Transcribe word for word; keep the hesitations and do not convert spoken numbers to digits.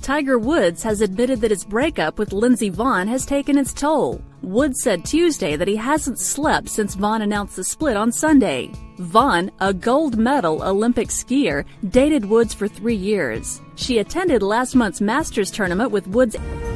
Tiger Woods has admitted that his breakup with Lindsey Vonn has taken its toll. Woods said Tuesday that he hasn't slept since Vonn announced the split on Sunday. Vonn, a gold medal Olympic skier, dated Woods for three years. She attended last month's Masters tournament with Woods.